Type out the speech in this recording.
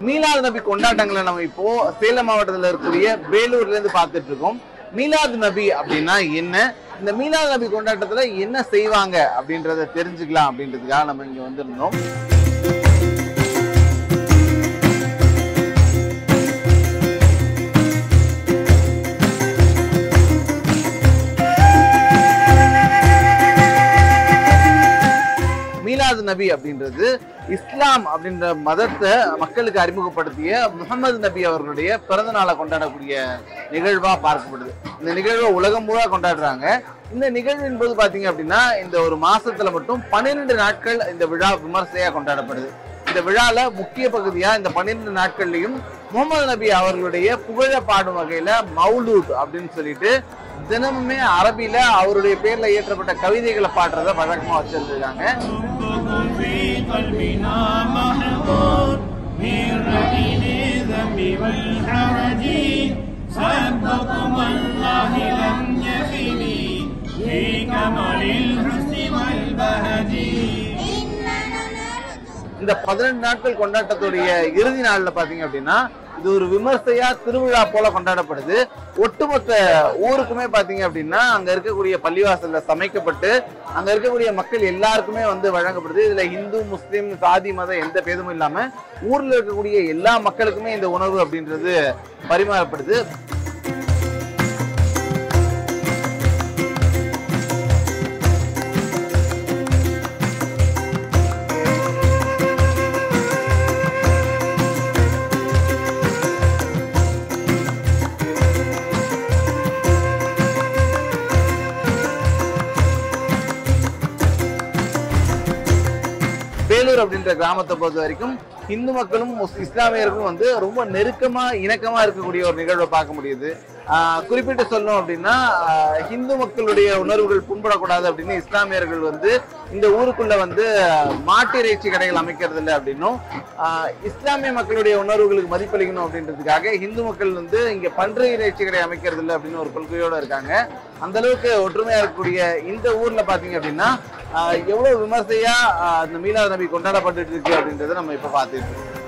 மீலாது நபி கொண்டாட்டங்களை நம்ம இப்போ சேலம் மாவட்டத்தில் இருக்கக்கூடிய வேலூர்ல இருந்து பார்த்துட்டு இருக்கோம். மீலாது நபி அப்படின்னா என்ன, இந்த மீலாது நபி கொண்டாட்டத்துல என்ன செய்வாங்க அப்படின்றத தெரிஞ்சுக்கலாம் அப்படின்றதுக்காக நம்ம இங்க வந்திருந்தோம். மீலாது நபி அப்படின்றது இஸ்லாம் அப்படின்ற மதத்தை மக்களுக்கு அறிமுகப்படுத்திய முகமது நபி அவர்களுடைய பிறந்த நாளை கொண்டாடக்கூடிய நிகழ்வா பார்க்கப்படுது. இந்த நிகழ்வை உலகம் முழுவதும் கொண்டாடுறாங்க. இந்த நிகழ்வின் போது பாத்தீங்க அப்படின்னா இந்த ஒரு மாசத்துல மட்டும் 12 நாட்கள் இந்த விழா விமர்சையா கொண்டாடப்படுது. இந்த விழால முக்கிய பகுதியா இந்த 12 நாட்கள்லயும் முகமது நபி அவர்களுடைய புகழ பாடும் வகையில மௌலூத் அப்படின்னு சொல்லிட்டு தினமுமே அரபில அவருடைய பேர்ல இயற்றப்பட்ட கவிதைகளை பாடுறத வழக்கமா வச்சிருக்காங்க. இந்த 18 நாட்கள் கொண்டாட்டத்துடைய இறுதி நாள்ல பாத்தீங்க அப்படின்னா இது ஒரு விமர்சையா திருவிழா போல கொண்டாடப்படுது. ஒட்டுமொத்த ஊருக்குமே பாத்தீங்க அப்படின்னா அங்க இருக்கக்கூடிய பள்ளிவாசல்ல சமைக்கப்பட்டு அங்க இருக்கக்கூடிய மக்கள் எல்லாருக்குமே வழங்கப்படுது. இதுல இந்து முஸ்லிம் சாதி மதம் எந்த பேதமும் இல்லாம ஊர்ல இருக்கக்கூடிய எல்லா மக்களுக்குமே இந்த உணவு அப்படின்றது பரிமாறப்படுது. வேலூர் அப்படின்ற கிராமத்தை பொறுத்த வரைக்கும் இந்து மக்களும் இஸ்லாமியர்களும் ரொம்ப நெருக்கமா இணக்கமா இருக்கக்கூடிய ஒரு நிகழ்வை பார்க்க முடியுது. குறிப்பிட்டு சொல்லணும் அப்படின்னா இந்து மக்களுடைய உணர்வுகள் புண்படக்கூடாது அப்படின்னு இஸ்லாமியர்கள் இந்த ஊருக்குள்ள மாட்டு இறைச்சி கடைகள் அமைக்கிறது இல்லை அப்படின்னும் இஸ்லாமிய மக்களுடைய உணர்வுகளுக்கு மதிப்பளிக்கணும் அப்படின்றதுக்காக இந்து மக்கள் இங்க பன்றி இறைச்சி கடை அமைக்கிறது இல்லை அப்படின்னு ஒரு கொள்கையோட இருக்காங்க. அந்த அளவுக்கு ஒற்றுமையா இருக்கக்கூடிய இந்த ஊர்ல பாத்தீங்க அப்படின்னா எவ்வளவு விமர்சையா அந்த மீலாது நபி கொண்டாடப்பட்டு இருக்கு அப்படின்றத நம்ம இப்ப பார்த்துட்டு இருக்கோம்.